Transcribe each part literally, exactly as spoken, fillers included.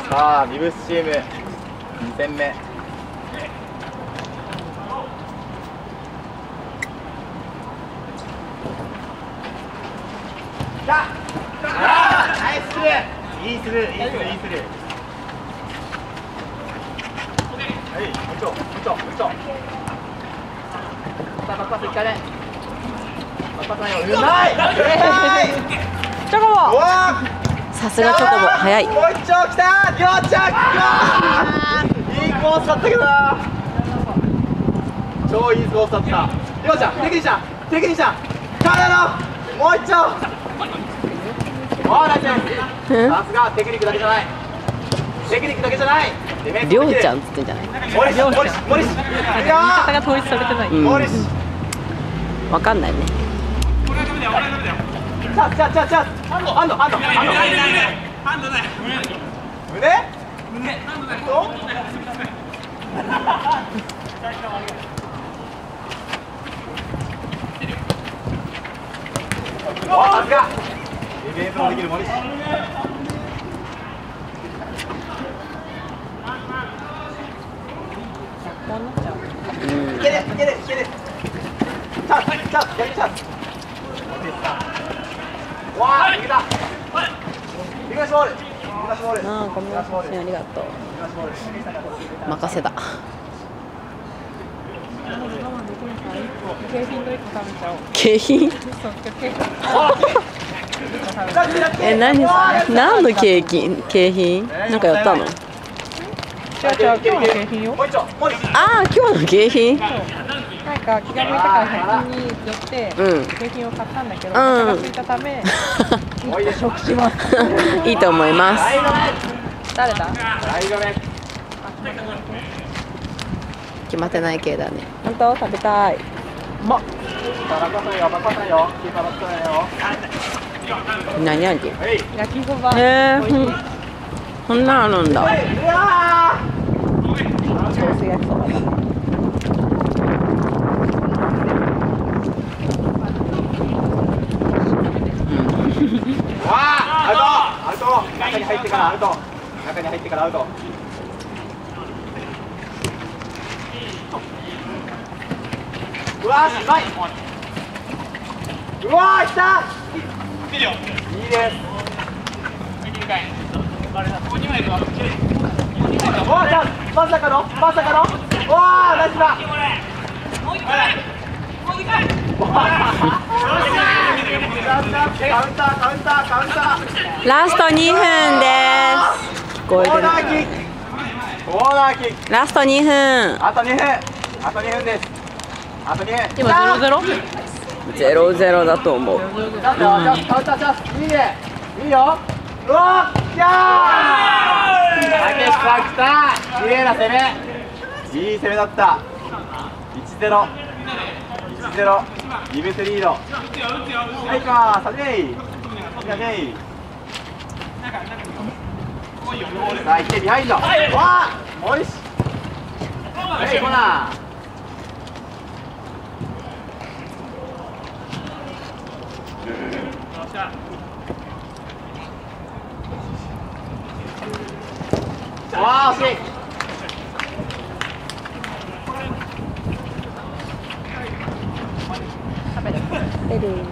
さあビブスチームに戦目。さあナイススルー、いいスルー、いいスルー、いいスルー。はい、もう一丁、もう一丁、もう一丁。さあバックパスいっかいね。バックパスないよ。うまい。 チョコボ。さすがチョコボ、早い。 もう一丁来た。りょうちゃん。いいコースだったけどな。超いいコースだった。りょうちゃん、テクニシャン、テクニシャン。体のもう一丁。おー、ナイス。さすがテクニックだけじゃない。テクニックだけじゃない。 りょうちゃんっつってんじゃない。 モリシ、モリシ、モリシ。 言い方が統一されてない。 モリシ。 わかんないね。 チャンス、チャンス、チャンス、チャンス。ハンド、ハンド、ハンド、ハンド。ハンドない。胸？胸？ハンドない。おお、さすが。ディフェンスもできる森下。いける、いける、いける。チャンス、チャンス、逆にチャンス。わあ、いけた。東ボール。東ボール。 ああ、ごめんなさい、ありがとう。任せた。 景品といっこ食べちゃおう。 景品？ そう、景品。 え、何？何の景品？景品？なんかやったの？ 違う違う、今日の景品よ。 ああ、今日の景品？ なんか気が向いたからひゃく均に寄って景品を買ったんだけど、お腹が空いたためいっこ食します。 いいと思います。 誰だ？ 決まってない系だね。 本当？食べたい。まっ。 何味？ 焼きそば。 ええ、こんなあるんだ。 ソース焼きそばだ。 わあ、アウト、アウト、中に入ってからアウト、中に入ってからアウト。うわー、うまい。うわー、来た。いいです。おー、じゃあ、まさかの、まさかの。わー、ナイスだ。もう一回。もう一回。カウンター、カウンター、カウンター、カウンター。 ラストにふんです。聞こえてる。 コーナーキック。コーナーキック。 ラストにふん。 あとにふん。あとにふんです。あとにふん。 今ゼロゼロ？ ゼロゼロだと思う。 チャンスよ、チャンス、カウンターチャンス。いいね。いいよ。うわっ、きゃー。たけしさん来た。綺麗な攻め。いい攻めだった。いちゼロ。いちゼロ。ギブスリード。はいか、サジェイ。サジェイ。さあ、いってビハインド。わあ、おいし。はい、コーナー。わあ、惜しい。 食べる。 出る。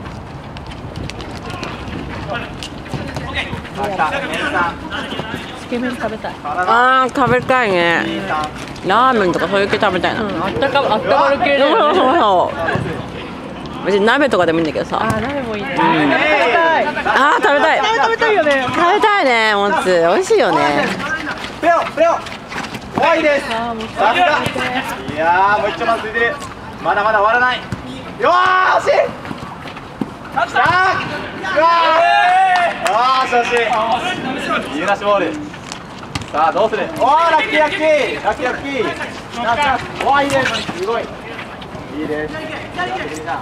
つけ麺食べたい。 ああ、食べたいね。ラーメンとかそういう系食べたいな。 うん、あったか、あったまる系だよね。 そうそうそう。別に鍋とかでもいいんだけどさ。 あー、鍋もいいね。食べたい。 ああ、食べたい。 食べたいよね。 食べたいね、もつ。美味しいよね。 プレオ、プレオ。怖いです。 あー、もうさすが。いやー、もう一丁まずついてる。まだまだ終わらない。よー、惜しい。さあ、うわー。あー、惜しい。ユナシボール。さあ、どうする。おー、ラッキーラッキー。ラッキーラッキー。ナイス。おー、いいです。すごい。いいです。いいな。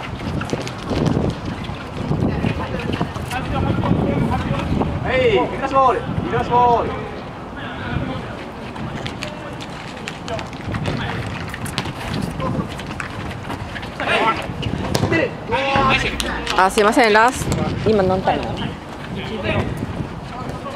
はい、ユナシボール。ユナシボール。 あ、すいません、ラスト。今何回なの？